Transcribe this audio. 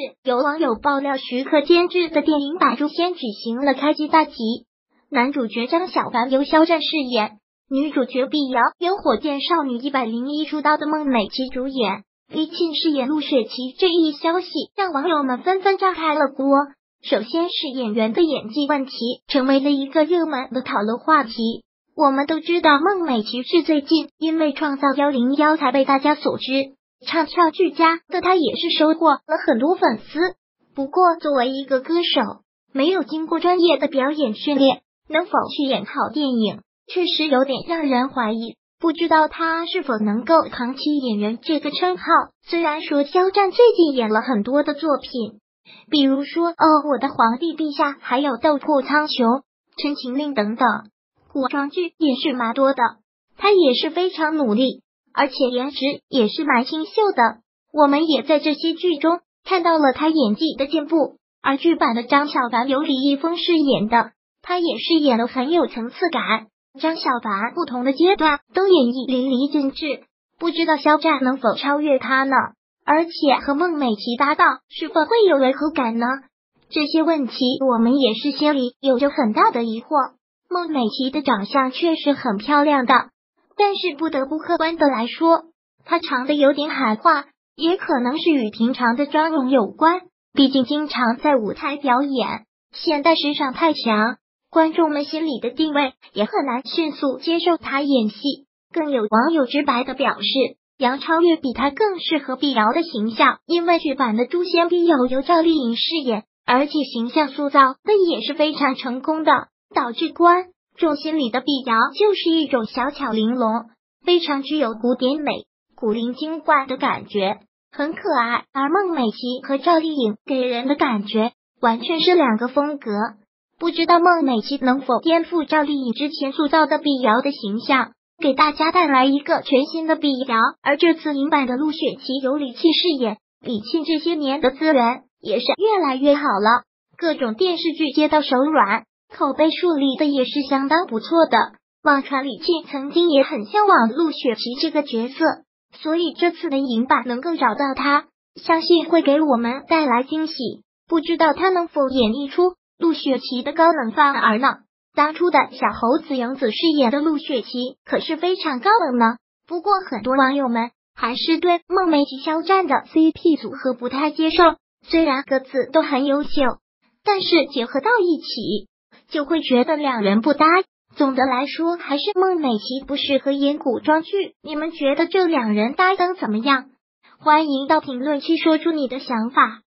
有网友爆料，徐克监制的电影版《诛仙》举行了开机大吉，男主角张小凡由肖战饰演，女主角碧瑶由火箭少女101出道的孟美岐主演，李沁饰演陆雪琪。这一消息让网友们纷纷炸开了锅。首先是演员的演技问题，成为了一个热门的讨论话题。我们都知道孟美岐是最近因为创造101才被大家所知，唱跳俱佳的她也是收获了很多粉丝。不过作为一个歌手，没有经过专业的表演训练，能否去演好电影，确实有点让人怀疑，不知道他是否能够扛起演员这个称号。虽然说肖战最近演了很多的作品，比如说我的皇帝陛下，还有斗破苍穹、陈情令等等，古装剧也是蛮多的，他也是非常努力，而且颜值也是蛮清秀的。我们也在这些剧中看到了他演技的进步。而剧版的张小凡由李易峰饰演的，他也是演得很有层次感。张小凡不同的阶段都演绎淋漓尽致，不知道肖战能否超越他呢？而且和孟美岐搭档是否会有违和感呢？这些问题我们也是心里有着很大的疑惑。孟美岐的长相确实很漂亮的，但是不得不客观的来说，她长得有点海化，也可能是与平常的妆容有关，毕竟经常在舞台表演，现代时尚太强，观众们心里的定位也很难迅速接受她演戏。更有网友直白的表示，杨超越比她更适合碧瑶的形象，因为剧版的诛仙碧瑶由赵丽颖饰演，而且形象塑造的也是非常成功的，导致观众心里的碧瑶就是一种小巧玲珑，非常具有古典美、古灵精怪的感觉，很可爱。而孟美岐和赵丽颖给人的感觉完全是两个风格，不知道孟美岐能否颠覆赵丽颖之前塑造的碧瑶的形象，给大家带来一个全新的碧瑶。而这次影版的陆雪琪由李沁饰演，李沁这些年的资源也是越来越好了，各种电视剧接到手软，口碑树立的也是相当不错的。网传李沁曾经也很向往陆雪琪这个角色，所以这次的影版能够找到她，相信会给我们带来惊喜。不知道她能否演绎出陆雪琪的高冷范儿呢？当初的小猴子杨紫饰演的陆雪琪可是非常高冷呢。不过很多网友们还是对孟美岐肖战的 CP 组合不太接受，虽然各自都很优秀，但是结合到一起就会觉得两人不搭。总的来说，还是孟美岐不适合演古装剧。你们觉得这两人搭档怎么样？欢迎到评论区说出你的想法。